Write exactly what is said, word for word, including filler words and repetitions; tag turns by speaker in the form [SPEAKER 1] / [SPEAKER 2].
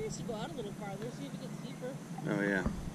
[SPEAKER 1] curious to go out a little farther, see if it gets deeper.
[SPEAKER 2] Oh yeah.